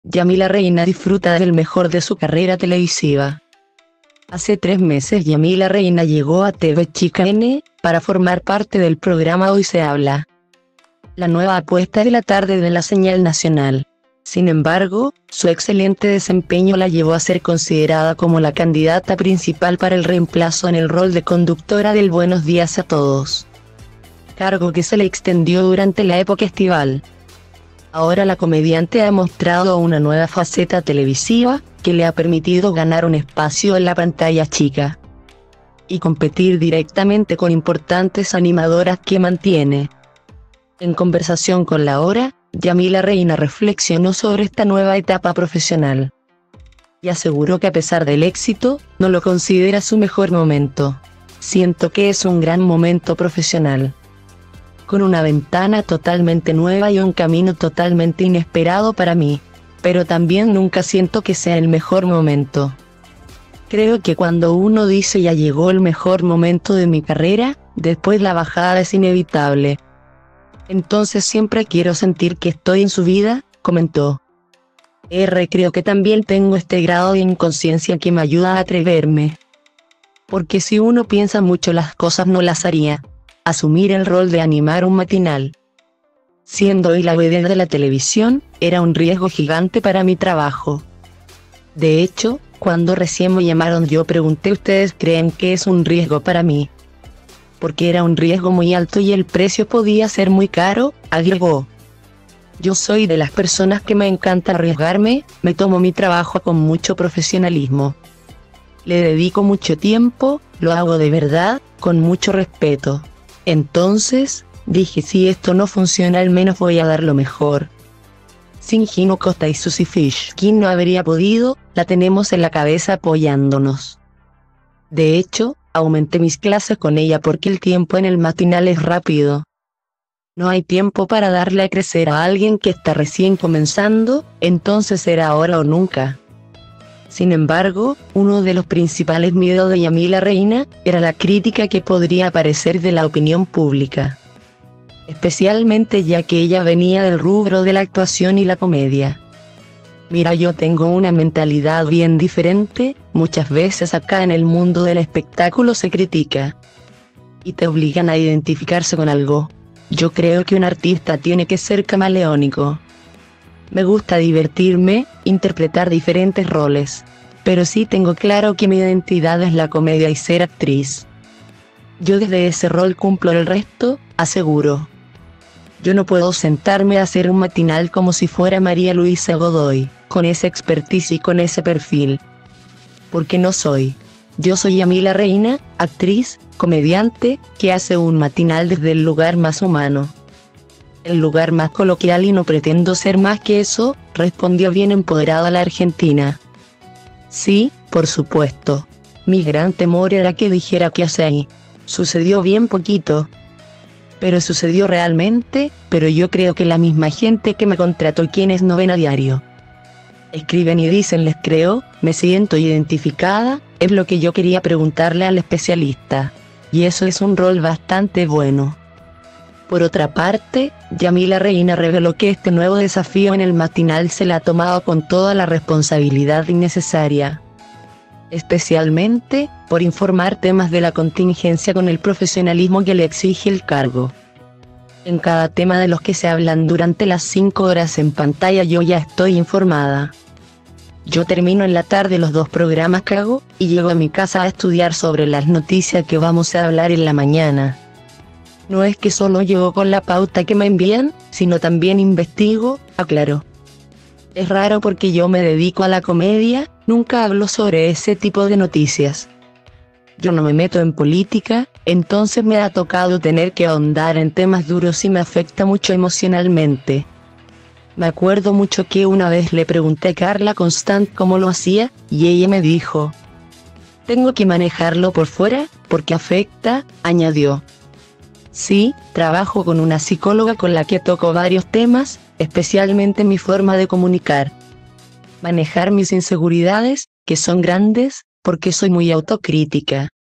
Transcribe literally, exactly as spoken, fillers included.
Yamila Reina disfruta del mejor de su carrera televisiva. Hace tres meses Yamila Reina llegó a T V Chica N, para formar parte del programa Hoy se habla, la nueva apuesta de la tarde de la señal nacional. Sin embargo, su excelente desempeño la llevó a ser considerada como la candidata principal para el reemplazo en el rol de conductora del Buenos Días a Todos, cargo que se le extendió durante la época estival. Ahora la comediante ha mostrado una nueva faceta televisiva, que le ha permitido ganar un espacio en la pantalla chica y competir directamente con importantes animadoras que mantiene. En conversación con La Hora, Yamila Reina reflexionó sobre esta nueva etapa profesional y aseguró que a pesar del éxito, no lo considera su mejor momento. Siento que es un gran momento profesional, con una ventana totalmente nueva y un camino totalmente inesperado para mí, pero también nunca siento que sea el mejor momento. Creo que cuando uno dice ya llegó el mejor momento de mi carrera, después la bajada es inevitable. Entonces siempre quiero sentir que estoy en su vida, comentó. R creo que también tengo este grado de inconsciencia que me ayuda a atreverme. Porque si uno piensa mucho las cosas no las haría. Asumir el rol de animar un matinal, siendo hoy la vedette de la televisión, era un riesgo gigante para mi trabajo. De hecho, cuando recién me llamaron yo pregunté ¿ustedes creen que es un riesgo para mí? Porque era un riesgo muy alto y el precio podía ser muy caro, agregó. Yo soy de las personas que me encanta arriesgarme, me tomo mi trabajo con mucho profesionalismo. Le dedico mucho tiempo, lo hago de verdad, con mucho respeto. Entonces, dije si esto no funciona al menos voy a dar lo mejor. Sin Gino Costa y Susie Fish, ¿quién no habría podido? La tenemos en la cabeza apoyándonos. De hecho, aumenté mis clases con ella porque el tiempo en el matinal es rápido. No hay tiempo para darle a crecer a alguien que está recién comenzando, entonces era ahora o nunca. Sin embargo, uno de los principales miedos de Yamila Reina, era la crítica que podría aparecer de la opinión pública. Especialmente ya que ella venía del rubro de la actuación y la comedia. Mira, yo tengo una mentalidad bien diferente, muchas veces acá en el mundo del espectáculo se critica y te obligan a identificarse con algo. Yo creo que un artista tiene que ser camaleónico. Me gusta divertirme, interpretar diferentes roles, pero sí tengo claro que mi identidad es la comedia y ser actriz. Yo desde ese rol cumplo el resto, aseguro. Yo no puedo sentarme a hacer un matinal como si fuera María Luisa Godoy, con esa expertise y con ese perfil. Porque no soy. Yo soy Yamila Reina, actriz, comediante, que hace un matinal desde el lugar más humano. El lugar más coloquial y no pretendo ser más que eso, respondió bien empoderada la argentina. Sí, por supuesto. Mi gran temor era que dijera que hace ahí. Sucedió bien poquito. Pero sucedió realmente, pero yo creo que la misma gente que me contrató y quienes no ven a diario escriben y dicen les creo, me siento identificada, es lo que yo quería preguntarle al especialista. Y eso es un rol bastante bueno. Por otra parte, Yamila Reina reveló que este nuevo desafío en el matinal se la ha tomado con toda la responsabilidad innecesaria. Especialmente, por informar temas de la contingencia con el profesionalismo que le exige el cargo. En cada tema de los que se hablan durante las cinco horas en pantalla yo ya estoy informada. Yo termino en la tarde los dos programas que hago, y llego a mi casa a estudiar sobre las noticias que vamos a hablar en la mañana. No es que solo llego con la pauta que me envían, sino también investigo, aclaró. Es raro porque yo me dedico a la comedia, nunca hablo sobre ese tipo de noticias. Yo no me meto en política, entonces me ha tocado tener que ahondar en temas duros y me afecta mucho emocionalmente. Me acuerdo mucho que una vez le pregunté a Carla Constant cómo lo hacía, y ella me dijo: tengo que manejarlo por fuera, porque afecta, añadió. Sí, trabajo con una psicóloga con la que toco varios temas, especialmente mi forma de comunicar. Manejar mis inseguridades, que son grandes, porque soy muy autocrítica.